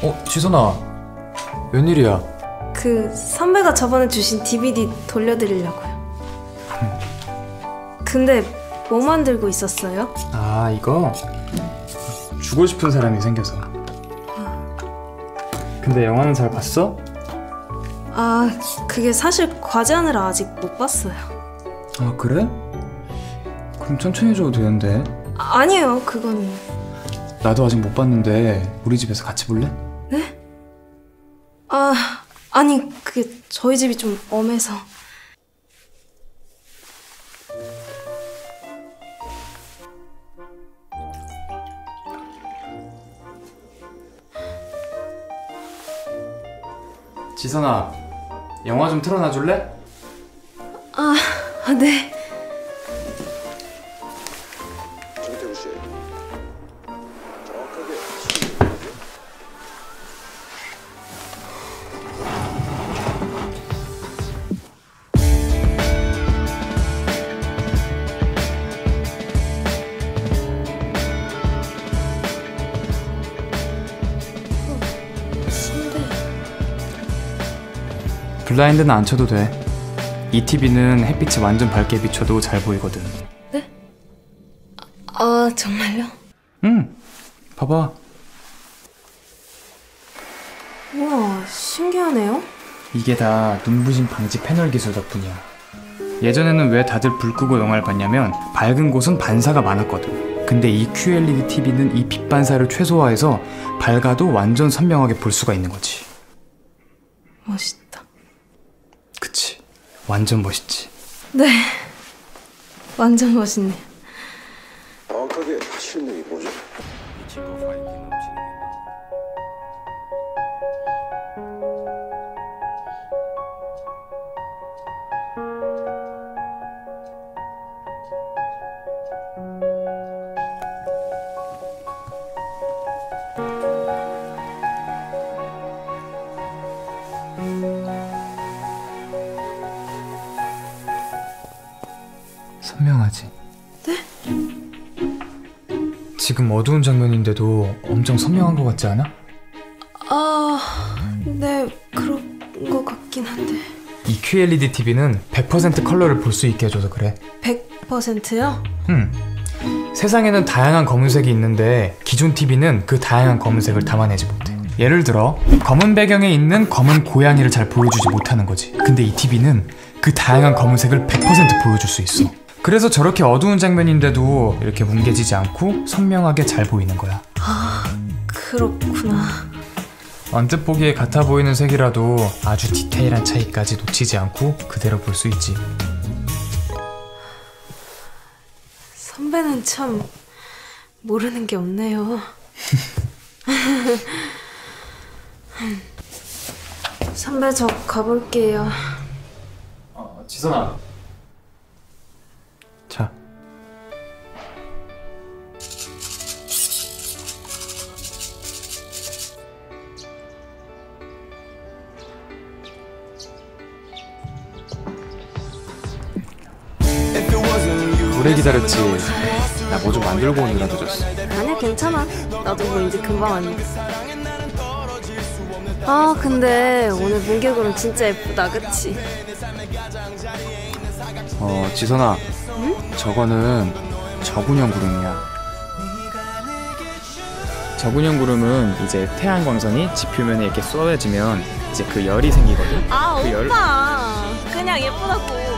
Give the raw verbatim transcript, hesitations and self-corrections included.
어, 지선아. 웬일이야? 그 선배가 저번에 주신 디비디 돌려드리려고요. 근데 뭐 만들고 있었어요? 아, 이거? 주고 싶은 사람이 생겨서. 근데 영화는 잘 봤어? 아, 그게 사실 과제하느라 아직 못 봤어요. 아, 그래? 그럼 천천히 줘도 되는데. 아, 아니에요, 그건. 나도 아직 못 봤는데 우리 집에서 같이 볼래? 네? 아, 아니 그게 저희 집이 좀 엄해서. 지선아, 영화 좀 틀어놔 줄래? 아, 아 네. 정태우 씨, 정확하게 선배. 블라인드는 안 쳐도 돼. 이 티비는 햇빛이 완전 밝게 비춰도 잘 보이거든. 네? 아, 정말요? 응, 봐봐. 우와, 신기하네요. 이게 다 눈부심 방지 패널 기술 덕분이야. 예전에는 왜 다들 불 끄고 영화를 봤냐면 밝은 곳은 반사가 많았거든. 근데 이 큐엘이디 티비는 이 빛 반사를 최소화해서 밝아도 완전 선명하게 볼 수가 있는 거지. 멋있다. 그치, 완전 멋있지. 네, 완전 멋있네요. 정확하게 실력이 뭐죠? 선명하지? 네? 지금 어두운 장면인데도 엄청 선명한 것 같지 않아? 아, 네, 그런 것 같긴 한데. 이 큐엘이디 티비는 백 퍼센트 컬러를 볼 수 있게 해줘서 그래. 백 퍼센트요? 음. 세상에는 다양한 검은색이 있는데 기존 티비는 그 다양한 검은색을 담아내지 못해. 예를 들어 검은 배경에 있는 검은 고양이를 잘 보여주지 못하는 거지. 근데 이 티비는 그 다양한 검은색을 백 퍼센트 보여줄 수 있어. 그래서 저렇게 어두운 장면인데도 이렇게 뭉개지지 않고 선명하게 잘 보이는 거야. 아, 그렇구나. 언뜻 보기에 같아 보이는 색이라도 아주 디테일한 차이까지 놓치지 않고 그대로 볼 수 있지. 선배는 참 모르는 게 없네요. 선배, 저 가볼게요. 어, 지선아. 자. 오래 기다렸지. 나 뭐 좀 만들고 오느라 늦었어. 아니야, 괜찮아. 나도 뭐 이제 금방 왔는데. 아, 근데 오늘 문개구름 진짜 예쁘다, 그치? 어, 지선아. 응? 저거는 저군형 구름이야. 저군형 구름은 이제 태양 광선이 지 표면에 이렇게 쏟아지면 이제 그 열이 생기거든. 아, 그 오빠. 열... 그냥 예쁘다고.